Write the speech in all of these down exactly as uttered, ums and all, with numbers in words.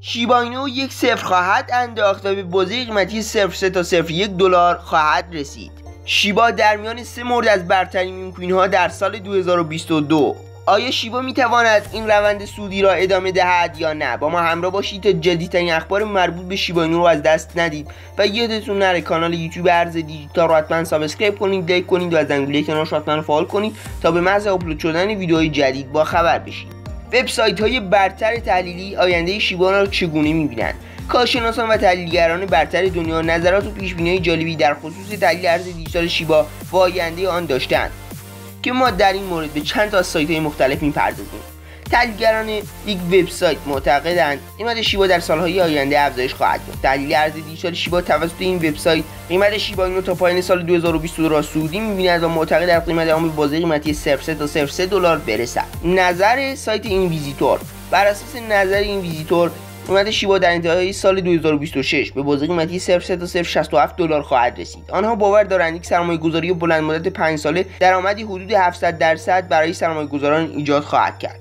شیبا اینو یک صفر خواهد انداخت و به بازه قیمتی صفر سه تا صفر یک دلار خواهد رسید. شیبا در میان سه مورد از برترین میم کوین ها در سال دو هزار و بیست و دو. آیا شیبا میتواند این روند سودی را ادامه دهد یا نه؟ با ما همراه باشید تا جدیدترین اخبار مربوط به شیبا اینو رو از دست ندید و یادتون نره کانال یوتیوب ارز دیجیتال رو حتما سابسکرایب کنید، لایک کنید و از زنگوله کنارش حتما فعال کنید تا به محض آپلود شدن ویدیوهای جدید با خبر بشید. وبسایت های برتر تحلیلی آینده شیبا را چگونه میبینند؟ کارشناسان و تحلیلگران برتر دنیا نظرات و پیش‌بینی‌های جالبی در خصوص تحلیل ارز دیجیتال شیبا و آینده آن داشتند که ما در این مورد به چند تا از سایت‌های مختلف می‌پردازیم. تحلیلگران یک وبسایت معتقدند قیمت شیبا در سال‌های آینده افزایش خواهد یافت. تحلیل ارز دیجیتال شیبا توسط این وبسایت قیمت شیبا اینو تا پایان سال دو هزار و بیست و دو را سعودی می‌بیند و معتقد است قیمت آن به بازه قیمتی صفر سه تا صفر سه دلار برسد. نظر سایت اینویزیتور: بر اساس نظر اینویزیتور قیمت شیبا در انتهای سال دو هزار و بیست و شش به بازه قیمتی صفر سه تا صفر شصت و هفت دلار خواهد رسید. آنها باور دارند یک سرمایه‌گذاری بلند مدت پنج ساله درآمدی حدود هفتصد درصد برای سرمایه‌گذاران ایجاد خواهد کرد.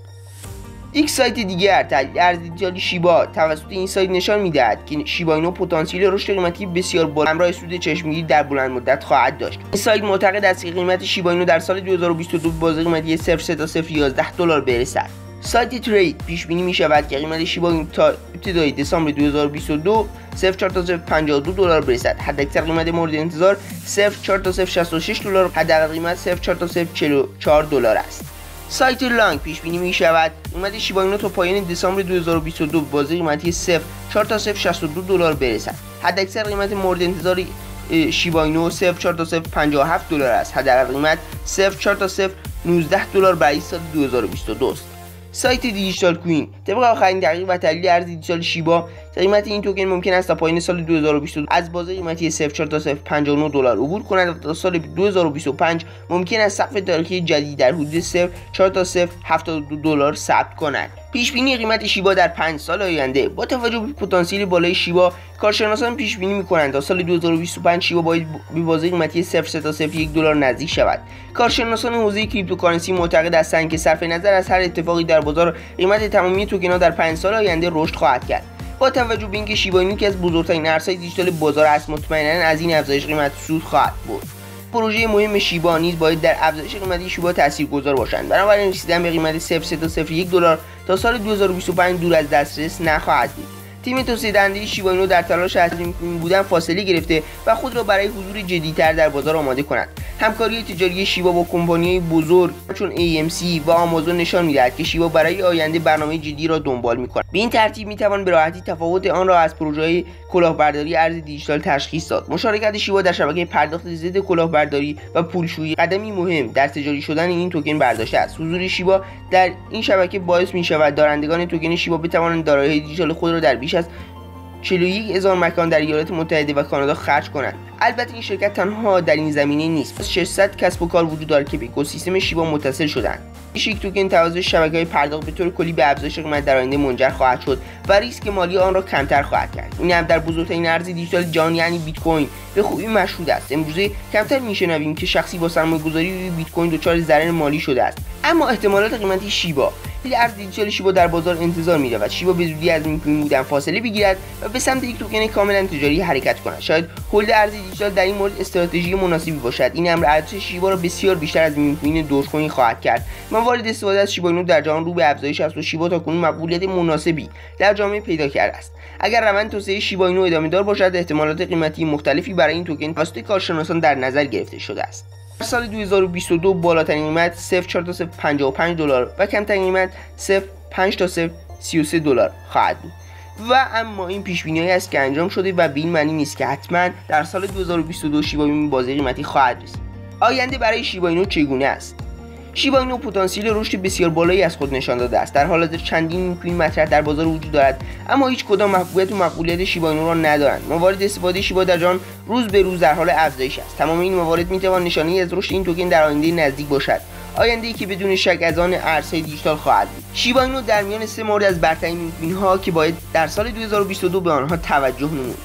یک سایت دیگر تحلیل ارز دیجیتال شیبا توسط این سایت نشان می‌دهد که شیبا اینو پتانسیل رشد قیمتی بسیار بالا همراه سود چشمگیری در بلند مدت خواهد داشت. این سایت معتقد است که قیمت شیبا اینو در سال دو هزار و بیست و دو به بازه قیمتی صفر سه تا صفر یازده دلار برسد. سایت ترید پیش بینی می شود که قیمت شیبا اینو تا ابتدای دسامبر دو هزار و بیست و دو صفر چهار تا صفر پنجاه و دو دلار برسد. حداکثر قیمت مورد انتظار صفر چهار تا صفر شصت و شش دلار، حداقل قیمت صفر چهار تا صفر چهل و چهار دلار است. سایت لانگ پیش بینی می شود قیمت شیبا اینو تا پایان دسامبر دو هزار و بیست و دو به بازه قیمتی صفر چهار تا صفر شصت و دو دلار برسد. حداکثر قیمت مورد انتظار شیبا اینو صفر چهار تا صفر پنجاه و هفت دلار است. حداقل قیمت صفر چهار تا صفر نوزده دلار برای سال دو هزار و بیست و دو است. سایت دیجیتال کوین: طبق آخرین تحقیق و تحلیل ارز دیجیتال شیبا قیمت این توکن ممکن است تا پایان سال دو هزار و بیست و دو از بازه قیمتی صفر چهار تا صفر پنجاه و نه دلار عبور کند و تا سال دو هزار و بیست و پنج ممکن است سقف تاریخی جدید در حدود صفر چهار تا صفر هفتاد و دو دلار ثبت کند. پیش بینی قیمت شیبا در پنج سال آینده: با توجه به پتانسیل بالای شیبا، کارشناسان پیش بینی می‌کنند تا سال دو هزار و بیست و پنج شیبا باید به بازه قیمتی صفر سه تا صفر یک دلار نزدیک شود. کارشناسان حوزه کریپتوکارنسی معتقد هستند که صرف نظر از هر اتفاقی در بازار، قیمت تمامی توکن‌ها در پنج سال آینده رشد خواهد کرد. با توجه به اینکه شیبا اینو که از بزرگترین ارزهای دیجیتال بازار است، مطمئناً از این افزایش قیمت سود خواهد بود. پروژه مهم شیبا نیز باید در افزایش قیمت شیبا تاثیرگذار باشند. بنابراین رسیدن به قیمت صفر سه تا صفر یک دلار تا سال دو هزار و بیست و پنج دور از دسترس نخواهد بود. تیم توسعه دهنده شیبا اینو در تلاش از این بودن فاصله گرفته و خود را برای حضور جدی‌تر در بازار آماده کند. همکاری تجاری شیبا با کمپانی‌های بزرگ چون ای ام سی و آمازون نشان می‌دهد که شیبا برای آینده برنامه جدی را دنبال می‌کند. به این ترتیب می‌توان به راحتی تفاوت آن را از پروژه‌های کلاهبرداری ارز دیجیتال تشخیص داد. مشارکت شیبا در شبکه پرداخت ضد کلاهبرداری و پولشویی قدمی مهم در تجاری شدن این توکن برداشته است. حضور شیبا در این شبکه باعث می‌شود دارندگان توکن شیبا بتوانند دارایی‌های دیجیتال خود را در بیش از چهل و یک هزار مکان در ایالات متحده و کانادا خرج کنند. البته این شرکت تنها در این زمینه نیست. ششصد کسب و کار وجود دارد که به اکوسیستم شیبا متصل شدند. این توکن توسط شبکه‌های پرداخت به طور کلی به افزایش قیمت در آینده منجر خواهد شد و ریسک مالی آن را کمتر خواهد کرد. این هم در بزرگترین ارز دیجیتال جهان یعنی بیت کوین به خوبی مشهود است. امروزه کمتر میشنویم که شخصی با سرمایه‌گذاری روی بیت کوین دچار ضرر مالی شده است. اما احتمالات قیمتی شیبا: ارز دیجیتال شیبا در بازار انتظار می‌رود شیبا به زودی از این بودن فاصله بگیرد و به سمت یک توکن کاملا تجاری حرکت کند. شاید هولد ارز دیجیتال در این مورد استراتژی مناسبی باشد. این امر ارزش شیبا را بسیار بیشتر از میم کوین دوج کوین خواهد کرد. موارد استفاده از شیبا اینو در جهان رو به افزایش است و شیبا تاکنون مقبولیت مناسبی در جامعه پیدا کرده است. اگر روند توسعه شیبا اینو ادامه دار باشد، احتمالات قیمتی مختلفی برای این توکن توسط کارشناسان در نظر گرفته شده است. در سال دو هزار و بیست و دو بالاترین قیمت صفر چهار تا صفر پنجاه و پنج دلار و کمترین قیمت صفر پنج تا صفر سی و سه دلار خواهد بود. و اما این پیش بینی است که انجام شده و به این معنی نیست که حتما در سال دو هزار و بیست و دو شیبا اینو بازه قیمتی خواهد رسید. آینده برای شیبا اینو چگونه است؟ شیبا اینو پتانسیل رشد بسیار بالایی از خود نشان داده است. در حال حاضر چندین کوین مطرح در بازار وجود دارد، اما هیچ کدام محبوبیت و مقبولیت شیبا اینو را ندارند. موارد استفاده شیبا در جهان روز به روز در حال افزایش است. تمام این موارد میتوان نشانه از رشد این توکن در آینده نزدیک باشد. آینده‌ای که بدون شک از آن ارزهای دیجیتال خواهد بود. شیبا اینو در میان سه مورد از برترین کوین ها که باید در سال دو هزار و بیست و دو به آنها توجه نمود.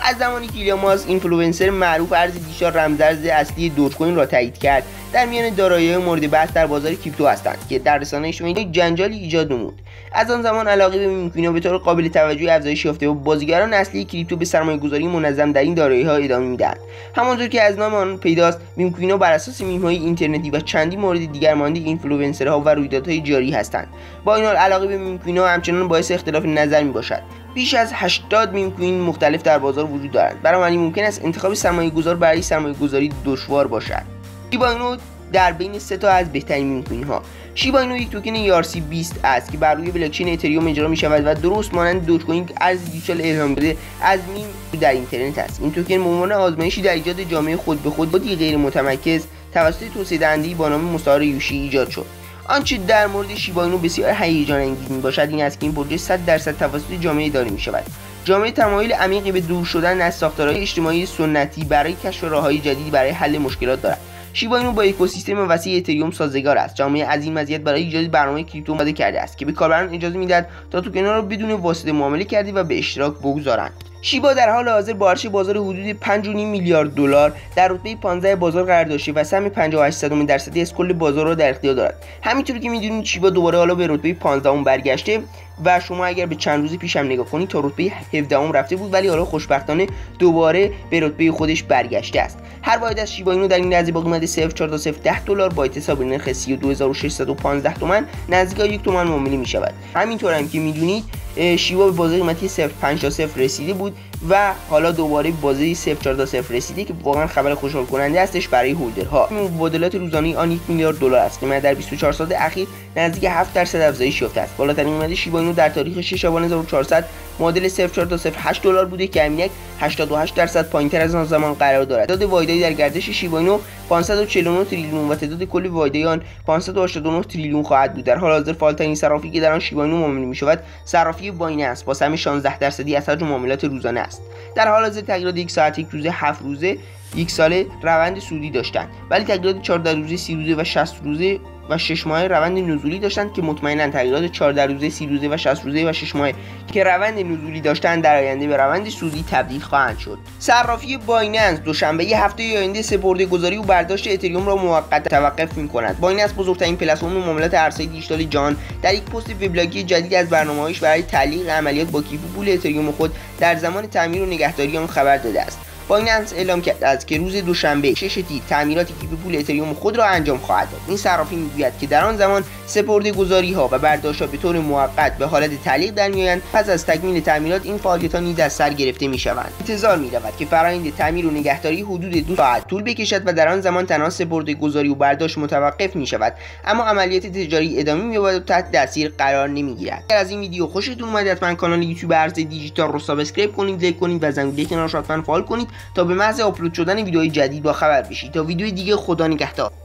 از زمانی که ایلان ماسک اینفلوئنسر معروف ارز دیجیتال رمزارز اصلی دوج کوین را تایید کرد، در میان دارایی‌های مورد بحث در بازار کریپتو هستند که در رسانه‌های اجتماعی جنجالی ایجاد نمود. از آن زمان علاقه به میم کوین‌ها به طور قابل توجهی افزایش یافته و بازیگران اصلی کریپتو به سرمایه‌گذاری منظم در این دارایی‌ها ادامه می‌دهند. همانطور که از نام آن پیداست، میم کوین‌ها بر اساس میم‌های اینترنتی و چندی مورد دیگر مانند اینفلوئنسرها و رویدادهای جاری هستند. با این حال علاقه به میم کوین‌ها همچنان باعث اختلاف نظر می‌باشد. بیش از هشتاد میم کوین مختلف در بازار وجود دارند. بنابراین ممکن است انتخاب سرمایه‌گذار برای سرمایه‌گذاری دشوار باشد. شیبا اینو در بین سه تا از بهترین میم کوین ها. شیبا اینو یک توکن ای آر سی بیست است که بر روی بلاکچین اتریوم اجرا می شود و درست مانند دوج کوین ارز دیجیتال الهام بده از میم در اینترنت است. این توکن به عنوان آزمایشی در ایجاد جامعه خود به خود بودی غیر متمرکز توسط توسعه دهنده‌ای با نام مستعار یوشی ایجاد شد. آنچه در مورد شیبا اینو بسیار هیجان انگیز میباشد این است که این پروژه صد درصد توسط جامعه اداره می شود. جامعه تمایل عمیقی به دور شدن از ساختارهای اجتماعی سنتی برای کشف راههای جدیدی برای حل مشکلات دارد. شیبا اینو با اکوسیستم وسیع اتریوم سازگار است. جامعه از این مزیت برای ایجاد برنامه کریپتو آماده کرده است که به کاربران اجازه میدهد تا توکن‌ها را بدون واسطه معامله کرده و به اشتراک بگذارند. شیبا در حال حاضر با ارزش بازار حدود پنج و نیم میلیارد دلار در رتبه پانزده بازار قرار داشته و سهم پنجاه و هشت صدم درصدی از کل بازار را در اختیار دارد. همینطور که میدونید شیبا دوباره حالا به رتبه پانزدهم برگشته و شما اگر به چند روز پیش هم نگاه کنید تا رتبه هفدهم رفته بود، ولی حالا خوشبختانه دوباره به رتبه خودش برگشته است. هر واحد از شیبا اینو در این لحظه با قیمت صفر چهار تا صفر ده دلار با احتساب نرخ سی و دو هزار و ششصد و پانزده تومان نزدیک یک تومان معامله می شود. همینطور هم که میدونید شیبا به بازار قیمتی صفر پنج تا صفر رسیده بود و حالا دوباره به بازار صفر چهار تا صفر رسیده که واقعا خبر خوشحال کننده هستش برای هولدرها. مبادلات روزانه آن یک میلیارد دلار است. قیمت در بیست و چهار ساعت اخیر نزدیک هفت درصد افزایش یافته است. بالاترین قیمت شیبا اینو در تاریخ شش آبان هزار و چهارصد معادل صفر چهار تا صفر هشت دلار بوده که همین یک هشتاد و هشت درصد پایینتر از آن زمان قرار دارد. تعداد واحدهای در گردش شیبا اینو پانصد و چهل و نه تریلیون و تعداد کل واحدهای آن پانصد و هشتاد و نه تریلیون خواهد بود. در حال حاضر فعال‌ترین صرافی که در آن شیبا اینو معامله می‌شود صرافی بایننس با سهم شانزده درصدی از حجم معاملات روزانه است. در حال حاضر تغییرات یک ساعت، یک روزه، هفت روزه، یک ساله روند سودی داشتند، ولی تغییرات چهارده روزه، سی روزه و شصت روزه و شش ماهه روند نزولی داشتند که مطمئنا تغییرات چهارده روزه، سی روزه و شصت روزه و شش ماهه که روند نزولی داشتند در آینده به روند سودی تبدیل خواهند شد. صرافی بایننس دوشنبه هفته آینده سپرده‌گذاری و برداشت اتریوم را موقتا توقف می‌کند. بایننس بزرگترین پلتفرم معاملات ارزهای دیجیتال جهان در یک پست وبلاگی جدید از برنامه‌هایش برای تعلیق عملیات با کیف پول اتریوم خود در زمان تعمیر و نگهداری آن خبر داده است. بایننس اعلام کرده است که روز دوشنبه شش تیر تعمیرات کیف پول اتریوم خود را انجام خواهد داد. این صرافی میگوید که در آن زمان سپرده‌گذاری‌ها و برداشت‌ها به طور موقت به حالت تعلیق در میآیند. پس از تکمیل تعمیرات این فعالیت‌ها نیز از سر گرفته می‌شوند. انتظار می‌رود که فرآیند تعمیر و نگهداری حدود دو ساعت طول بکشد و در آن زمان تنها سپرده‌گذاری و برداشت متوقف می‌شود، اما عملیات تجاری ادامه می‌یابد و تحت تاثیر قرار نمی‌گیرد. اگر از این ویدیو خوشتون اومد حتما کانال یوتیوب ارز دیجیتال رو سابسکرایب کنید، لایک کنید و زنگوله کنارش حتما فعال کنید تا به محض آپلود شدن ویدیوهای جدید با خبر بشید. تا ویدیوی دیگه، خدا نگهدار.